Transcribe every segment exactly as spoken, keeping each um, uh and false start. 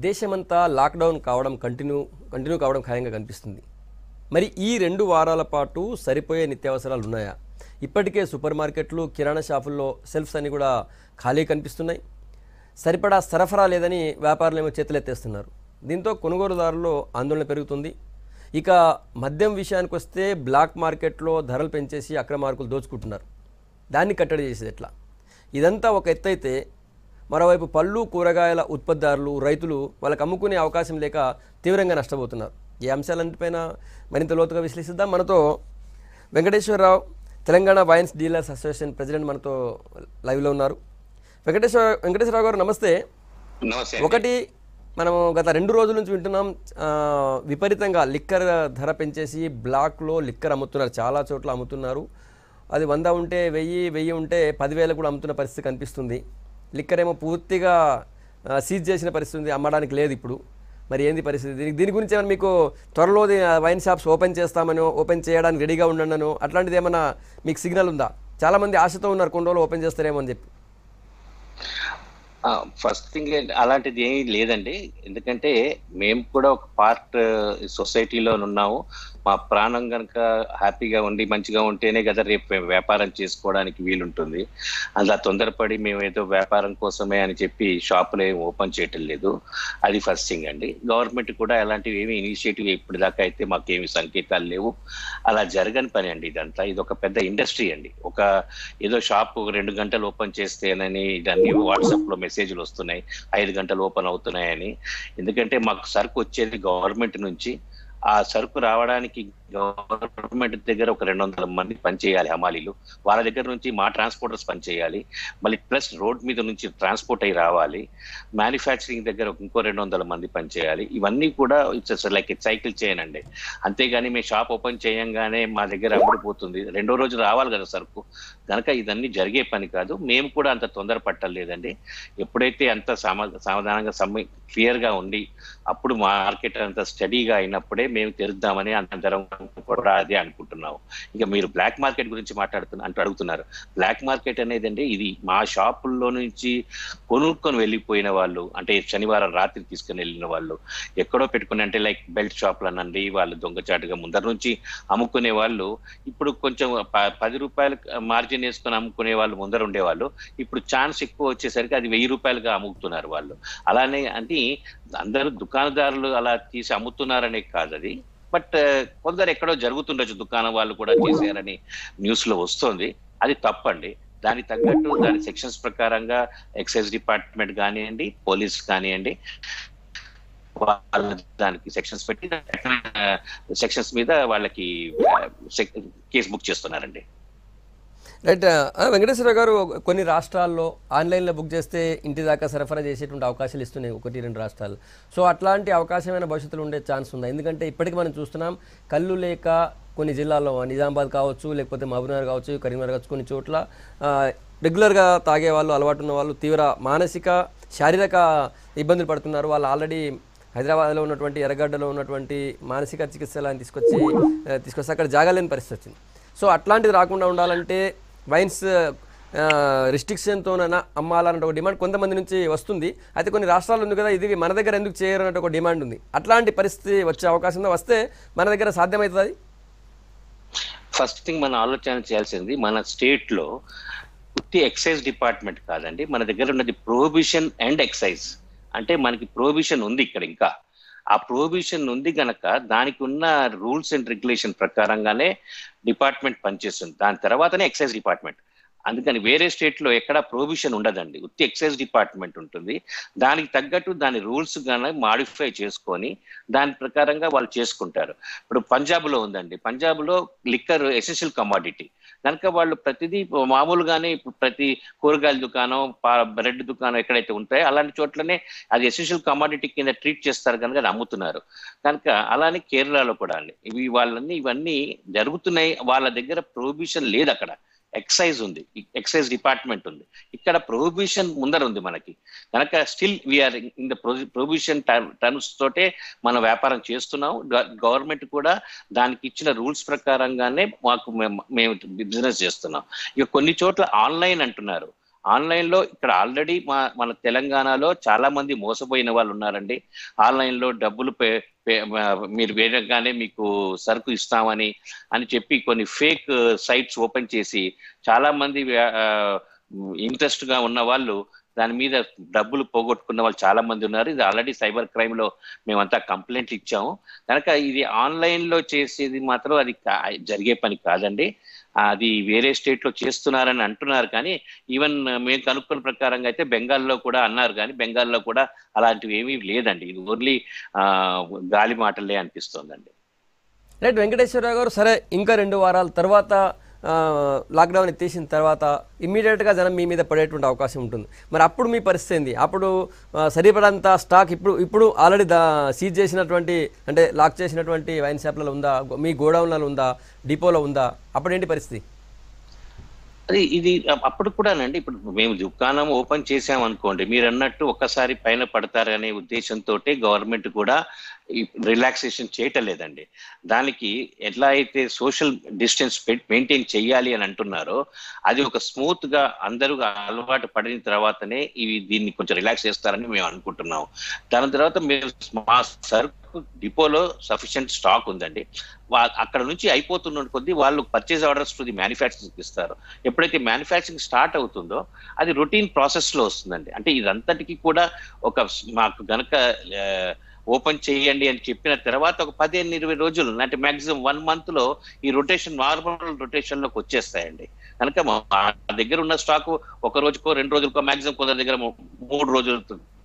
దేశమంతా లాక్డౌన్ కావడం continue continue కావడం ఖాయంగా కనిపిస్తుంది. మరి ఈ రెండు వారాల పాటు సరిపోయే నిత్యావసరాలు ఉన్నాయా? ఇప్పటికే సూపర్ మార్కెట్లు, కిరాణా షాపుల్లో సెల్ఫ్స్ అన్ని కూడా ఖాళీ కనిపిస్తున్నాయి. సరిపడా సరఫరా లేదని వ్యాపారులు ఏమో చేతులెత్తేస్తున్నారు. దీంతో కొనుగోలుదారుల్లో ఆందోళన పెరుగుతుంది. ఇక మద్యం విషయానికి వస్తే బ్లాక్ మార్కెట్లో ధరలు పెంచేసి అక్రమార్కులు దోచుకుంటున్నారు. దాన్ని కట్టడి చేసేది ఎట్లా? ఇదంతా ఒక ఎత్తైతే మరోవైపు పళ్ళు, కూరగాయల ఉత్పత్తిదారులు, రైతులు వాళ్ళకి అమ్ముకునే అవకాశం లేక తీవ్రంగా నష్టపోతున్నారు. ఈ అంశాలన్నిటిపైన మరింత లోతుగా విశ్లేషిద్దాం. మనతో Venkateswara Rao, Telangana wines dealers association president మనతో లైవ్లో ఉన్నారు. వెంకటేశ్వర వెంకటేశ్వరరావు గారు నమస్తే. ఒకటి, మనం గత రెండు రోజుల నుంచి వింటున్నాం, విపరీతంగా లిక్కర్ ధర పెంచేసి బ్లాక్లో లిక్కర్ అమ్ముతున్నారు. చాలా చోట్ల అమ్ముతున్నారు. అది వంద ఉంటే వెయ్యి, వెయ్యి ఉంటే పదివేలు కూడా అమ్ముతున్న పరిస్థితి కనిపిస్తుంది. లిక్కర్ ఏమో పూర్తిగా సీజ్ చేసిన పరిస్థితి ఉంది, అమ్మడానికి లేదు ఇప్పుడు. మరి ఏంది పరిస్థితి? దీనికి దీని గురించి ఏమైనా మీకు త్వరలో వైన్ షాప్స్ ఓపెన్ చేస్తామనో, ఓపెన్ చేయడానికి రెడీగా ఉండనో అట్లాంటిది ఏమైనా మీకు సిగ్నల్ ఉందా? చాలామంది ఆశతో ఉన్నారు కొన్ని రోజులు ఓపెన్ చేస్తారేమో అని చెప్పి. ఫస్ట్ థింగ్ అలాంటిది ఏమీ లేదండి. ఎందుకంటే మేము కూడా ఒక పార్ట్ సొసైటీలో ఉన్నాము. మా ప్రాణం కనుక హ్యాపీగా ఉండి మంచిగా ఉంటేనే కదా రేపు వ్యాపారం చేసుకోవడానికి వీలుంటుంది. అలా తొందరపడి మేము ఏదో వ్యాపారం కోసమే అని చెప్పి షాపులు ఏమి ఓపెన్ చేయటం లేదు. అది ఫస్ట్ థింగ్ అండి. గవర్నమెంట్ కూడా అలాంటివి ఏమి ఇనిషియేటివ్ ఇప్పటిదాకా అయితే మాకేమి సంకేతాలు లేవు. అలా జరగని పని అండి ఇదంతా. ఇది ఒక పెద్ద ఇండస్ట్రీ అండి. ఒక ఏదో షాప్ రెండు గంటలు ఓపెన్ చేస్తేనని దాన్ని వాట్సాప్లో మెసేజ్లు వస్తున్నాయి, ఐదు గంటలు ఓపెన్ అవుతున్నాయని. ఎందుకంటే మాకు సరుకు వచ్చేది గవర్నమెంట్ నుంచి. ఆ సరుకు రావడానికి గవర్నమెంట్ దగ్గర ఒక రెండు వందల మంది పనిచేయాలి హమాలీలు. వాళ్ళ దగ్గర నుంచి మా ట్రాన్స్పోర్టర్స్ పనిచేయాలి. మళ్ళీ ప్లస్ రోడ్ మీద నుంచి ట్రాన్స్పోర్ట్ అయ్యి రావాలి. మ్యానుఫ్యాక్చరింగ్ దగ్గర ఇంకో రెండు వందల మంది పనిచేయాలి. ఇవన్నీ కూడా ఇట్స్ లైక్ సైకిల్ చేయనండి. అంతేగాని మేము షాప్ ఓపెన్ చేయంగానే మా దగ్గర అమ్ముడిపోతుంది, రెండో రోజు రావాలి కదా సరుకు. కనుక ఇదన్నీ జరిగే పని కాదు. మేము కూడా అంత తొందర పట్టలేదండి. ఎప్పుడైతే అంత సమా సావధానంగా సమ్మె క్లియర్గా ఉండి అప్పుడు మార్కెట్ అంత స్టడీగా అయినప్పుడే మేము తెరుద్దామని అందరం కూడా అదే అనుకుంటున్నాము. ఇక మీరు బ్లాక్ మార్కెట్ గురించి మాట్లాడుతున్నా అంటూ అడుగుతున్నారు. బ్లాక్ మార్కెట్ అనేది అండి, ఇది మా షాపుల్లో నుంచి కొనుక్కొని వెళ్ళిపోయిన వాళ్ళు, అంటే శనివారం రాత్రి తీసుకుని వెళ్ళిన వాళ్ళు, ఎక్కడో పెట్టుకుని, అంటే లైక్ బెల్ట్ షాపులు అనండి, వాళ్ళు దొంగచాటుగా ముందర నుంచి అమ్ముకునే వాళ్ళు. ఇప్పుడు కొంచెం పది రూపాయలు మార్జిన్ వేసుకొని అమ్ముకునే వాళ్ళు ముందర ఉండేవాళ్ళు. ఇప్పుడు ఛాన్స్ ఎక్కువ వచ్చేసరికి అది వెయ్యి రూపాయలుగా అమ్ముతున్నారు వాళ్ళు. అలానే అంటే అందరూ దుకాణదారులు అలా తీసి అమ్ముతున్నారనే కాదు అది, బట్ కొందరు ఎక్కడో జరుగుతుండొచ్చు, దుకాణం వాళ్ళు కూడా చేశారని న్యూస్ లో వస్తుంది. అది తప్పండి. దానికి తగ్గట్టు దాని సెక్షన్స్ ప్రకారంగా ఎక్సైజ్ డిపార్ట్మెంట్ కానివ్వండి, పోలీస్ కానివ్వండి, వాళ్ళ దానికి సెక్షన్స్ పెట్టి సెక్షన్స్ మీద వాళ్ళకి కేసు బుక్ చేస్తున్నారండి. రైట్. వెంకటేశ్వర గారు, కొన్ని రాష్ట్రాల్లో ఆన్లైన్లో బుక్ చేస్తే ఇంటి దాకా సరఫరా చేసేటువంటి అవకాశాలు ఇస్తున్నాయి ఒకటి రెండు రాష్ట్రాలు. సో అట్లాంటి అవకాశమైన భవిష్యత్తులో ఉండే ఛాన్స్ ఉందా? ఎందుకంటే ఇప్పటికీ మనం చూస్తున్నాం, కళ్ళు లేక కొన్ని జిల్లాల్లో, నిజామాబాద్ కావచ్చు, లేకపోతే మహబూబ్నగర్ కావచ్చు, కరీంనగర్ కావచ్చు, కొన్ని చోట్ల రెగ్యులర్గా తాగే వాళ్ళు, అలవాటు ఉన్న వాళ్ళు తీవ్ర మానసిక, శారీరక ఇబ్బందులు పడుతున్నారు. వాళ్ళు ఆల్రెడీ హైదరాబాద్లో ఉన్నటువంటి ఎర్రగడ్డలో ఉన్నటువంటి మానసిక చికిత్సలను తీసుకొచ్చి తీసుకొస్తే అక్కడ జాగాలేని పరిస్థితి వచ్చింది. సో అట్లాంటిది రాకుండా ఉండాలంటే వైన్స్ రిస్ట్రిక్షన్తోనైనా అమ్మాలన్నట్టు ఒక డిమాండ్ కొంతమంది నుంచి వస్తుంది. అయితే కొన్ని రాష్ట్రాలు ఉంది కదా, ఇది మన దగ్గర ఎందుకు చేయరు అన్నట్టు ఒక డిమాండ్ ఉంది. అట్లాంటి పరిస్థితి వచ్చే అవకాశం ఉందా? వస్తే మన దగ్గర సాధ్యమవుతుంది? ఫస్ట్ థింగ్ మనం ఆలోచన చేయాల్సింది, మన స్టేట్ లో ఉత్తి ఎక్సైజ్ డిపార్ట్మెంట్ కాదండి, మన దగ్గర ఉన్నది ప్రొహిబిషన్ అండ్ ఎక్సైజ్. అంటే మనకి ప్రొహిబిషన్ ఉంది ఇక్కడ. ఇంకా ఆ ప్రొహిబిషన్ ఉంది కనుక దానికి ఉన్న రూల్స్ అండ్ రెగ్యులేషన్ ప్రకారంగానే డిపార్ట్మెంట్ పనిచేస్తుంది. దాని తర్వాతనే ఎక్సైజ్ డిపార్ట్మెంట్. అందుకని వేరే స్టేట్ లో ఎక్కడ ప్రొహిబిషన్ ఉండదండి, ఉత్తి ఎక్సైజ్ డిపార్ట్మెంట్ ఉంటుంది. దానికి తగ్గట్టు దాని రూల్స్ గానే మాడిఫై చేసుకొని దాని ప్రకారంగా వాళ్ళు చేసుకుంటారు. ఇప్పుడు పంజాబ్ లో ఉందండి, పంజాబ్ లో లిక్కర్ ఎసెన్షియల్ కమాడిటీ కనుక వాళ్ళు ప్రతిదీ మామూలుగానే, ప్రతి కూరగాయల దుకాణం, బ్రెడ్ దుకాణం ఎక్కడైతే ఉంటాయో అలాంటి చోట్లనే అది ఎసెన్షియల్ కమాడిటీ కింద ట్రీట్ చేస్తారు కనుక అది అమ్ముతున్నారు. కనుక అలానే కేరళలో కూడా అండి ఇవి వాళ్ళన్నీ ఇవన్నీ జరుగుతున్నాయి. వాళ్ళ దగ్గర ప్రొహిబిషన్ లేదు, అక్కడ ఎక్సైజ్ ఉంది, ఎక్సైజ్ డిపార్ట్మెంట్ ఉంది. ఇక్కడ ప్రొహిబిషన్ ముందర ఉంది మనకి. కనుక still we're in the prohibition terms తోటే మనం వ్యాపారం చేస్తున్నాం. గవర్నమెంట్ కూడా దానికి ఇచ్చిన రూల్స్ ప్రకారంగానే మాకు మేము బిజినెస్ చేస్తున్నాం. ఇక కొన్ని చోట్ల ఆన్లైన్ అంటున్నారు. ఆన్లైన్లో ఇక్కడ ఆల్రెడీ మా మన తెలంగాణలో చాలా మంది మోసపోయిన వాళ్ళు ఉన్నారండి. ఆన్లైన్లో డబ్బులు పే మీరు వేయగానే మీకు సరుకు ఇస్తామని అని చెప్పి కొన్ని ఫేక్ సైట్స్ ఓపెన్ చేసి చాలా మంది ఇంట్రెస్ట్ గా ఉన్న వాళ్ళు దాని మీద డబ్బులు పోగొట్టుకున్న వాళ్ళు చాలా మంది ఉన్నారు. ఇది ఆల్రెడీ సైబర్ క్రైమ్ లో మేమంతా కంప్లైంట్లు ఇచ్చాము. కనుక ఇది ఆన్లైన్ లో చేసేది మాత్రం అది జరిగే పని కాదండి. అది వేరే స్టేట్ లో చేస్తున్నారని అంటున్నారు, కానీ ఈవెన్ మేము కనుక్కున్న ప్రకారంగా అయితే బెంగాల్లో కూడా అన్నారు, కానీ బెంగాల్లో కూడా అలాంటివి ఏమీ లేదండి. ఇది ఓన్లీ గాలి మాటలే అనిపిస్తోందండి. రైట్ వెంకటేశ్వరరావు గారు, సరే ఇంకా రెండు వారాల తర్వాత లాక్డౌన్ ఎత్తేసిన తర్వాత ఇమ్మీడియట్గా జనం మీ మీద పడేటువంటి అవకాశం ఉంటుంది. మరి అప్పుడు మీ పరిస్థితి ఏంది? అప్పుడు సరిపడంత స్టాక్ ఇప్పుడు ఇప్పుడు ఆల్రెడీ దా సీజ్ చేసినటువంటి అంటే లాక్ చేసినటువంటి వైన్ షాప్లలో ఉందా, మీ గోడౌన్లలో ఉందా, డిపోలో ఉందా? అప్పుడు ఏంటి పరిస్థితి? అది ఇది అప్పుడు కూడానండి, ఇప్పుడు మేము దుకాణం ఓపెన్ చేసామనుకోండి, మీరు అన్నట్టు ఒక్కసారి పైన పడతారనే ఉద్దేశంతో గవర్నమెంట్ కూడా రిలాక్సేషన్ చేయటం లేదండి. దానికి ఎట్లా అయితే సోషల్ డిస్టెన్స్ మెయింటైన్ చేయాలి అని అంటున్నారో అది ఒక స్మూత్ గా అందరూ అలవాటు పడిన తర్వాతనే ఇవి దీన్ని కొంచెం రిలాక్స్ చేస్తారని మేము అనుకుంటున్నాం. దాని తర్వాత మేము మా సరుకు డిపోలో సఫిషియెంట్ స్టాక్ ఉందండి. అక్కడ నుంచి అయిపోతున్న కొద్దీ వాళ్ళు purchase orders to the manufacturing ఇస్తారు. ఎప్పుడైతే మ్యానుఫ్యాక్చరింగ్ స్టార్ట్ అవుతుందో అది రొటీన్ ప్రాసెస్ లో వస్తుందండి. అంటే ఇదంతటికి కూడా ఒక మాకు గనక ఓపెన్ చేయండి అని చెప్పిన తర్వాత ఒక పదిహేను ఇరవై రోజులు అంటే మాక్సిమం వన్ మంత్ లో ఈ రొటేషన్ నార్మల్ రొటేషన్ లోకి వచ్చేస్తాయండి. కనుక మా దగ్గర ఉన్న స్టాక్ ఒక రోజుకో రెండు రోజులకో మాక్సిమం కొందరి దగ్గర మూడు రోజులు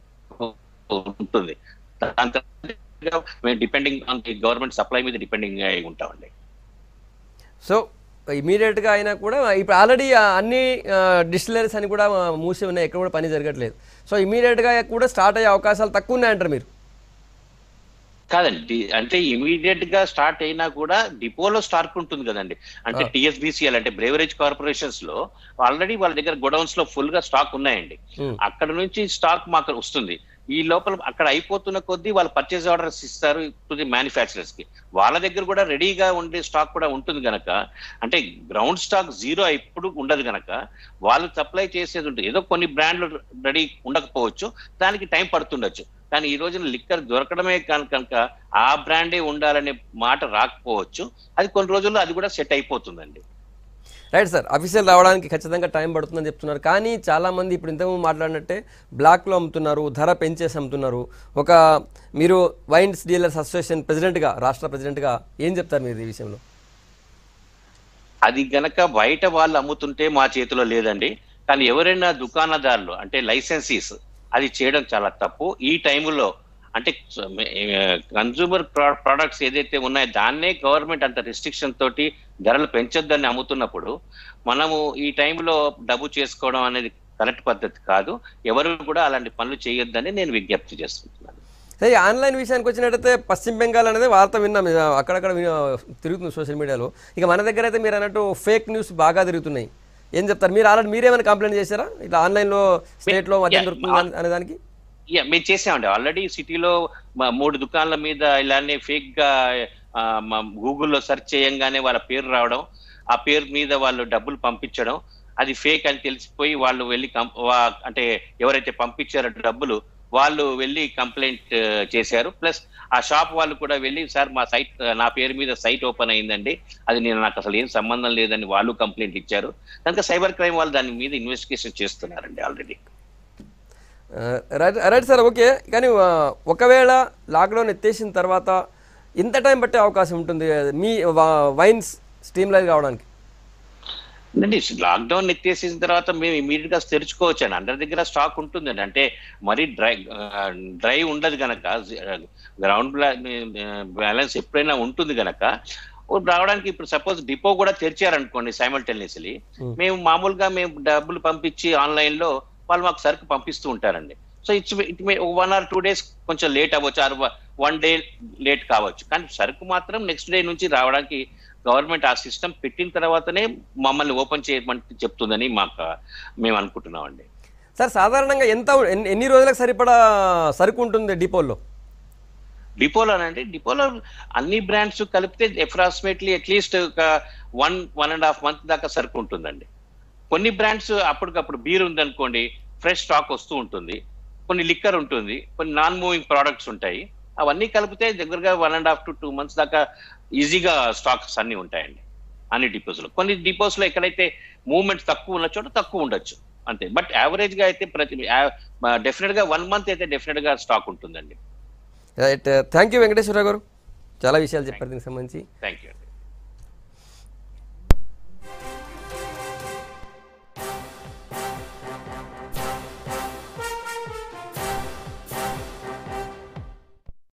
ఉంటుంది. మేము depending on the government supply మీద డిపెండింగ్ అయి ఉంటామండి. సో ఇమీడియట్గా అయినా కూడా ఇప్పుడు ఆల్రెడీ అన్ని డిస్టిలరీస్ అని కూడా మూసి ఉన్నాయి, ఎక్కడ కూడా పని జరగట్లేదు. సో ఇమీడియట్గా కూడా స్టార్ట్ అయ్యే అవకాశాలు తక్కువ ఉన్నాయంటారు మీరు? కాదండి, అంటే ఇమీడియట్ గా స్టార్ట్ అయినా కూడా డిపోలో స్టాక్ ఉంటుంది కదండి. అంటే టిఎస్బిసిఎల్ అంటే బ్రేవరేజ్ కార్పొరేషన్స్ లో ఆల్రెడీ వాళ్ళ దగ్గర గోడౌన్స్ లో ఫుల్ గా స్టాక్ ఉన్నాయండి. అక్కడ నుంచి స్టాక్ మాకు వస్తుంది. ఈ లోపల అక్కడ అయిపోతున్న కొద్దీ వాళ్ళు పర్చేజ్ ఆర్డర్స్ ఇస్తారు టు ది మ్యానుఫ్యాక్చరర్స్ కి. వాళ్ళ దగ్గర కూడా రెడీగా ఉండే స్టాక్ కూడా ఉంటుంది కనుక, అంటే గ్రౌండ్ స్టాక్ జీరో ఎప్పుడు ఉండదు కనుక వాళ్ళు సప్లై చేసేది ఉంటుంది. ఏదో కొన్ని బ్రాండ్లు రెడీ ఉండకపోవచ్చు, దానికి టైం పడుతుండొచ్చు. కానీ ఈ రోజున లిక్కర్ దొరకడమే కనుక ఆ బ్రాండే ఉండాలనే మాట రాకపోవచ్చు. అది కొన్ని రోజుల్లో అది కూడా సెట్ అయిపోతుందండి. రైట్ సార్, అఫీషియల్ రావడానికి ఖచ్చితంగా టైం పడుతుందని చెప్తున్నారు. కానీ చాలామంది ఇప్పుడు ఇంతకుముందు మాట్లాడినట్టే బ్లాక్లో అమ్ముతున్నారు, ధర పెంచేసి అమ్ముతున్నారు. ఒక మీరు వైన్స్ డీలర్స్ అసోసియేషన్ ప్రెసిడెంట్గా, రాష్ట్ర ప్రెసిడెంట్గా ఏం చెప్తారు మీరు ఈ విషయంలో? అది గనక బయట వాళ్ళు అమ్ముతుంటే మా చేతిలో లేదండి. కానీ ఎవరైనా దుకాణదారులు అంటే లైసెన్సీస్ అది చేయడం చాలా తప్పు. ఈ టైంలో అంటే కన్జ్యూమర్ ప్రొడక్ట్స్ ఏదైతే ఉన్నాయో దాన్నే గవర్నమెంట్ అంత రిస్ట్రిక్షన్ తోటి ధరలు పెంచొద్దని అమ్ముతున్నప్పుడు మనము ఈ టైంలో డబ్బు చేసుకోవడం అనేది కరెక్ట్ పద్ధతి కాదు. ఎవరు కూడా అలాంటి పనులు చేయొద్దని నేను విజ్ఞప్తి చేస్తున్నాను. సరే, ఆన్లైన్ విషయానికి వచ్చినట్టయితే పశ్చిమ బెంగాల్ అనేది వార్త విన్నాం, అక్కడక్కడ తిరుగుతుంది సోషల్ మీడియాలో. ఇక మన దగ్గర అయితే మీరు అన్నట్టు ఫేక్ న్యూస్ బాగా తిరుగుతున్నాయి. ఏం చెప్తారు మీరు? ఆల్రెడీ మీరేమైనా కంప్లైంట్ చేశారా ఇట్లా ఆన్లైన్లో స్టేట్లో మద్యం దొరుకుతుంది అనే దానికి? మేము చేసామండి. ఆల్రెడీ సిటీలో మూడు దుకాణాల మీద ఇలానే ఫేక్ గా గూగుల్లో సెర్చ్ చేయంగానే వాళ్ళ పేరు రావడం, ఆ పేరు మీద వాళ్ళు డబ్బులు పంపించడం, అది ఫేక్ అని తెలిసిపోయి వాళ్ళు వెళ్ళి అంటే ఎవరైతే పంపించారో డబ్బులు వాళ్ళు వెళ్ళి కంప్లైంట్ చేశారు. ప్లస్ ఆ షాప్ వాళ్ళు కూడా వెళ్ళి సార్ మా సైట్ నా పేరు మీద సైట్ ఓపెన్ అయిందండి, అది నేను నాకు అసలు ఏం సంబంధం లేదని వాళ్ళు కంప్లైంట్ ఇచ్చారు. కనుక సైబర్ క్రైమ్ వాళ్ళు దాని మీద ఇన్వెస్టిగేషన్ చేస్తున్నారండి already. Right right sir, okay. కానీ ఒకవేళ లాక్డౌన్ ఎత్తేసిన తర్వాత ఇంత టైం పట్టే అవకాశం ఉంటుంది మీ వైన్స్ స్ట్రీమ్ లైన్ కావడానికి? అండి లాక్డౌన్ ఎత్తేసిన తర్వాత మేము ఇమీడియట్ గా తెరుచుకోవచ్చు అండి. అందరి దగ్గర స్టాక్ ఉంటుందండి. అంటే మరి డ్రై డ్రై ఉండదు కనుక, గ్రౌండ్ బ్యాలెన్స్ ఎప్పుడైనా ఉంటుంది కనుక రావడానికి. ఇప్పుడు సపోజ్ డిపో కూడా తెరిచారనుకోండి సైమల్టేనియస్లీ, మేము మామూలుగా మేము డబ్బులు పంపించి ఆన్లైన్ లో వాళ్ళు మాకు సరుకు పంపిస్తూ ఉంటారండి. So it's it may one or two days కొంచెం లేట్ అవ్వచ్చు, ఆర్ వన్ డే లేట్ కావచ్చు. కానీ సరుకు మాత్రం నెక్స్ట్ డే నుంచి రావడానికి గవర్నమెంట్ ఆ సిస్టమ్ పెట్టిన తర్వాతనే మమ్మల్ని ఓపెన్ చేయమని చెప్తుందని మాకు మేము అనుకుంటున్నామండి. సార్ సాధారణంగా ఎంత ఎన్ని రోజులకు సరిపడా సరుకు ఉంటుంది డిపోలో? డిపోలోనండి, డిపోలో అన్ని బ్రాండ్స్ కలిపితే అప్రాక్సిమేట్లీ అట్లీస్ట్ ఒక one one and half month దాకా సరుకు ఉంటుందండి. కొన్ని బ్రాండ్స్ అప్పటికప్పుడు బీర్ ఉందనుకోండి, ఫ్రెష్ స్టాక్ వస్తూ ఉంటుంది, కొన్ని లిక్కర్ ఉంటుంది, కొన్ని నాన్ మూవింగ్ ప్రోడక్ట్స్ ఉంటాయి. అవన్నీ కలిపితే దగ్గరగా one and half to two months దాకా ఈజీగా స్టాక్స్ అన్ని ఉంటాయండి అన్ని డిపోస్ లో. కొన్ని డిపోస్ లో ఎక్కడైతే మూవ్మెంట్ తక్కువ ఉన్న చోట తక్కువ ఉండొచ్చు అంతే. బట్ యావరేజ్ గా అయితే ప్రతి డెఫినెట్ గా వన్ మంత్ అయితే డెఫినెట్ గా స్టాక్ ఉంటుందండి. Right, thank you Venkateswara Rao garu, చాలా విషయాలు చెప్పారు దీనికి సంబంధించి. Thank you.